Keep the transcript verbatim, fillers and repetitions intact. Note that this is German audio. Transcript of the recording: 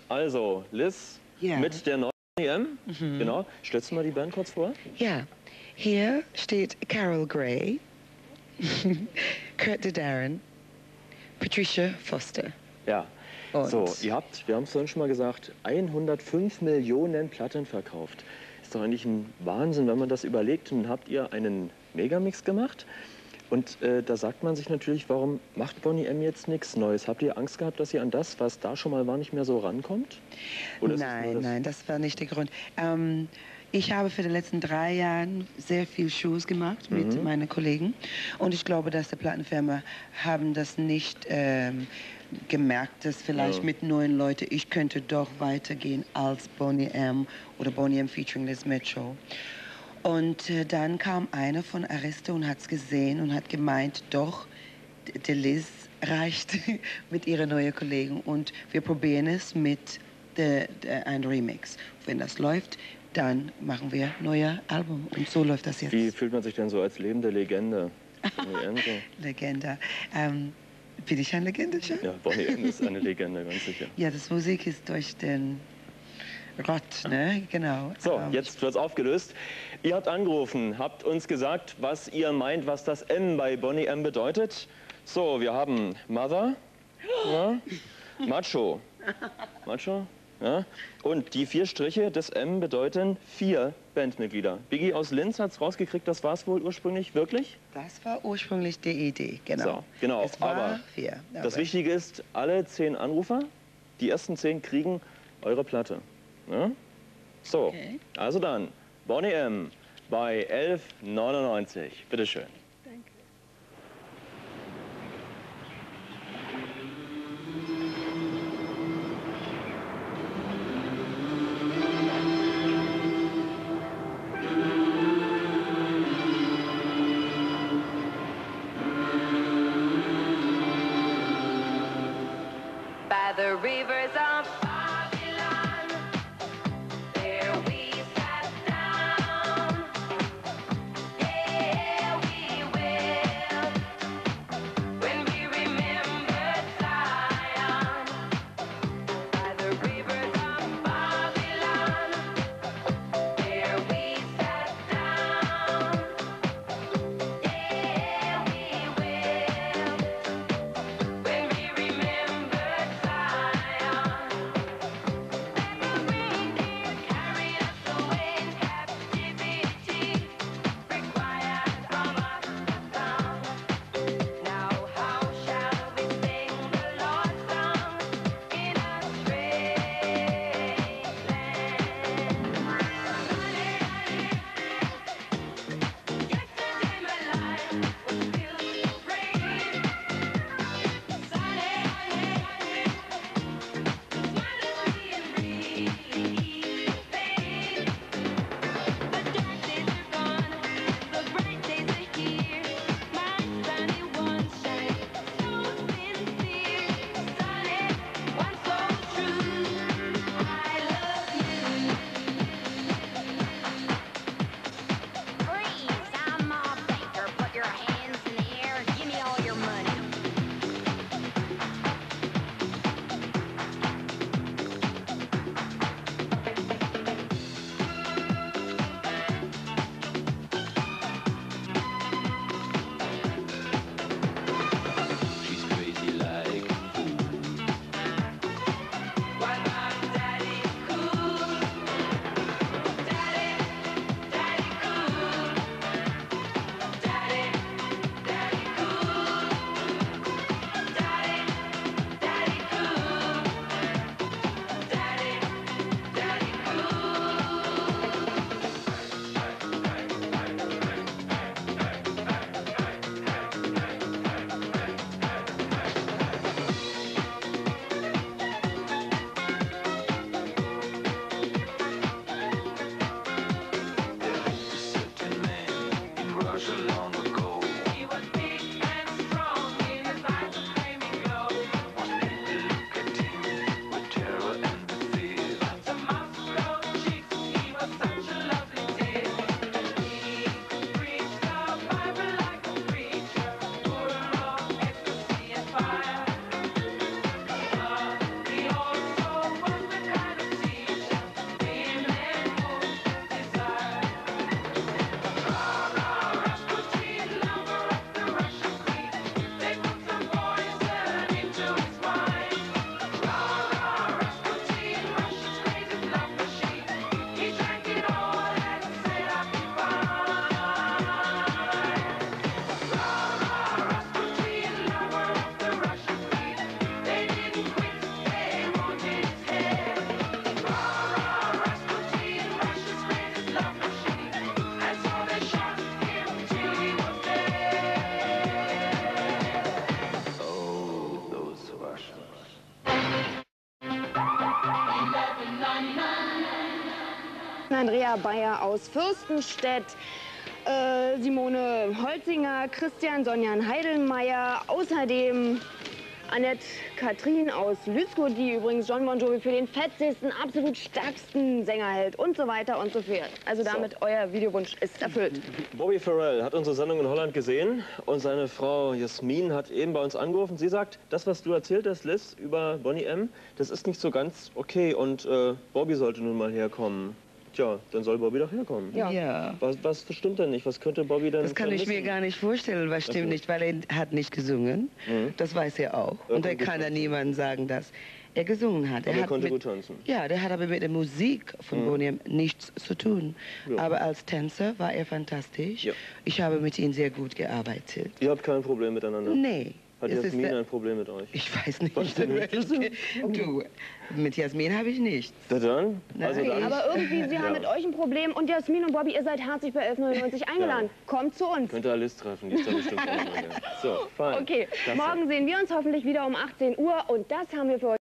Also, Liz Ja. mit der neuen Boney M. Mhm. Genau. Stellst du mal die Band kurz vor? Ja, hier steht Carol Gray, Kurt de Darren, Patricia Foster. Ja. Und So, ihr habt, wir haben es vorhin schon mal gesagt, hundertfünf Millionen Platten verkauft. Ist doch eigentlich ein Wahnsinn, wenn man das überlegt. Und habt ihr einen Megamix gemacht. Und äh, da sagt man sich natürlich, warum macht Boney M jetzt nichts Neues? Habt ihr Angst gehabt, dass ihr an das, was da schon mal war, nicht mehr so rankommt? Oder ist es nur Nein, das- nein, das war nicht der Grund. Ähm, ich habe für die letzten drei Jahre sehr viel Shows gemacht mit Mhm. meinen Kollegen. Und ich glaube, dass die Plattenfirma haben das nicht ähm, gemerkt, dass vielleicht Ja. mit neuen Leuten, ich könnte doch weitergehen als Boney M oder Boney M featuring Liz Mitchell. Und äh, dann kam einer von Arista und hat es gesehen und hat gemeint, doch, d- die Liz reicht mit ihrer neuen Kollegen und wir probieren es mit de, de, einem Remix. Wenn das läuft, dann machen wir ein neues Album und so läuft das jetzt. Wie fühlt man sich denn so als lebende Legende? Boney M so? Legende. Ähm, bin ich eine Legende schon? Ja, Boney M ist eine Legende, ganz sicher. Ja, das Musik ist durch den Rott, ne? Genau. So, Ähm, jetzt wird's aufgelöst. Ihr habt angerufen, habt uns gesagt, was ihr meint, was das M bei Boney M bedeutet. So, wir haben Mother, ja, Macho, Macho, ja, und die vier Striche des M bedeuten vier Bandmitglieder. Biggie aus Linz hat's rausgekriegt, das war's wohl ursprünglich, wirklich? Das war ursprünglich die Idee, genau. So, genau, Es war aber vier. Das aber- Wichtige ist, alle zehn Anrufer, die ersten zehn kriegen eure Platte. Ja? So, Okay. also dann, Boney M bei elf neunundneunzig. Bitteschön. Danke. By the rivers of Babylon, there we sat down. Yeah, we will. When we remembered Zion. By the rivers of Babylon, there we sat down. Yeah, we will. When we remembered Zion. Andrea Bayer aus Fürstenstedt, äh, Simone Holzinger, Christian Sonjan Heidelmeier, außerdem Annette Katrin aus Lützkow, die übrigens John Bon Jovi für den fetzesten, absolut stärksten Sänger hält und so weiter und so fort. Also damit so. Euer Videowunsch ist erfüllt. Bobby Farrell hat unsere Sendung in Holland gesehen und seine Frau Jasmin hat eben bei uns angerufen. Sie sagt, das, was du erzählt hast, Liz, über Boney M., das ist nicht so ganz okay und äh, Bobby sollte nun mal herkommen. Tja, dann soll Bobby doch herkommen. Ja. ja. Was, was stimmt denn nicht? Was könnte Bobby denn Das kann ich mir gar nicht vorstellen, was stimmt nicht, weil er hat nicht gesungen. Mhm. Das weiß er auch. Er und er kann ja niemandem sagen, dass er gesungen hat. Aber er er hat konnte mit, gut tanzen. Ja, der hat aber mit der Musik von mhm. Boney M nichts zu tun. Ja. Aber als Tänzer war er fantastisch. Ja. Ich habe mit ihm sehr gut gearbeitet. Ihr habt kein Problem miteinander? Nee. Hat es Jasmin ein Problem mit euch? Ich weiß nicht. Was denn nicht? Du, mit Jasmin habe ich nichts. Na dann? Also dann? Aber irgendwie, Sie haben ja. mit euch ein Problem und Jasmin und Bobby, ihr seid herzlich bei elf neunundneunzig eingeladen. Ja. Kommt zu uns. Könnt ihr Alice treffen, die ist da bestimmt auch. So, fein. Okay, Klasse. Morgen sehen wir uns hoffentlich wieder um achtzehn Uhr und das haben wir für euch.